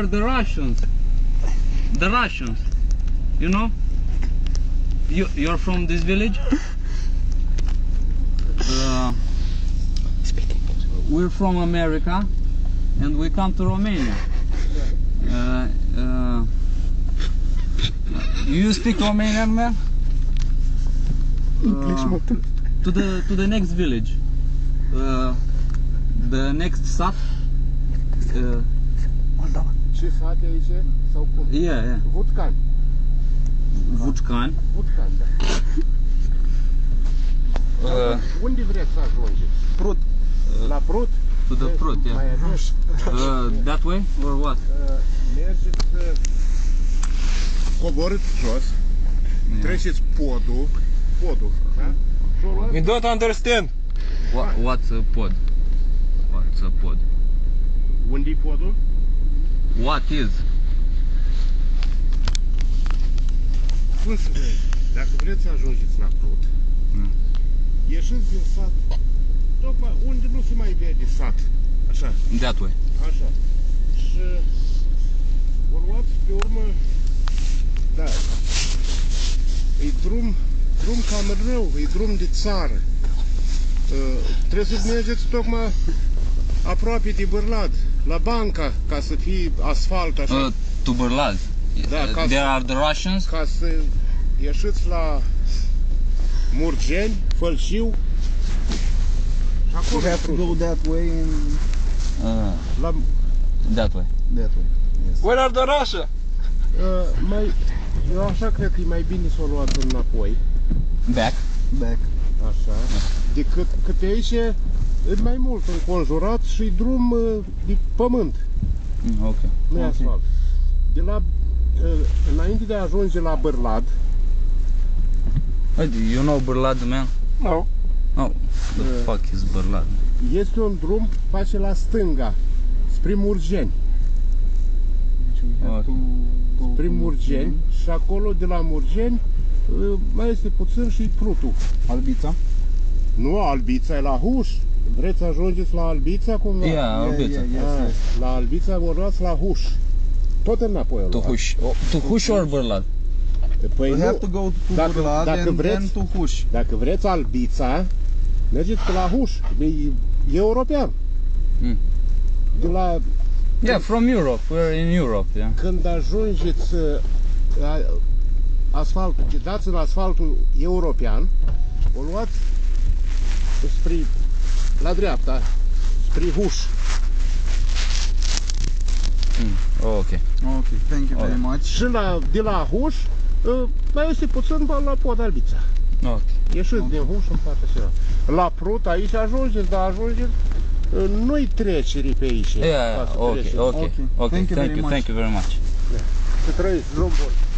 the Russians. The Russians. You know? You're from this village? We're from America and we come to Romania. You speak Romanian, man? To the next village. The next sat. Ce sat e aici? Sau cum? Yeah. Vutcan. Vutcan. Vutcan, da. Unde vreți să ajungeți? Prut. La Prut? To the Prut, yeah. Mai adesh. That way or what? Mergeți, coborâți jos, treceți podul, da? We don't understand. What's a pod? What's a pod? Unde-i podul? What is? Cum să vezi? Dacă vreți să ajungeți la Prut, ieșiți din sat, tocmai unde nu se mai vede sat, așa, That way. așa, și o luați pe urmă, da, e drum cam rău, e drum de țară, trebuie să mergeți tocmai aproape de Bârlad, la banca, ca să fie asfalt, așa. To Bârlad. Da, There are the Russians. Ca să ieșiți la Murgeni, Fălșiu și acolo We have to go that way and la, That way. that way. Yes. Where are the Russia? eu așa cred că e mai bine să o luați înapoi, Back. Back. așa, decât că pe aici e mai mult înconjurat și e drum de pământ, Okay. nu e asfalt. De la, înainte de a ajunge la Bârlad, You know Bârlad, man? No. Oh, the fuck is Bârlad? este un drum, face la stânga, spre Murgeni. We have to go Prin to Murgeni și acolo de la Murgeni mai este puțin și Prutul. Albița. Nu, Albița e la Huș. Vreți să ajungeți la Albița cumva? Yeah, Albița. Yes. La Albița vă luați la Huș. Tot înapoi. To Huș. To Huș or Bârlad? Păi We nu, have to go to dacă Bârlad and vreți- then to Huș. dacă vreți Albița, mergeți pe la Huș. E european. Mm. De la, Yeah, from Europe. We're in Europe, yeah. când ajungeți asfaltul, dați în asfaltul european, o luați spre, la dreapta, spre Huș. Okay. Okay, thank you very much. Și de la Huș, mai este puțin la pod Albița. Okay. Ieșiți din Huș în partea cealaltă. La Prut, aici ajungeți, dar ajungeți, nu-i trecere pe aici. Yeah, ca să okay, treceți. okay. Okay. Okay, Thank you very much. Thank you very much. Să trăiți, drum bun.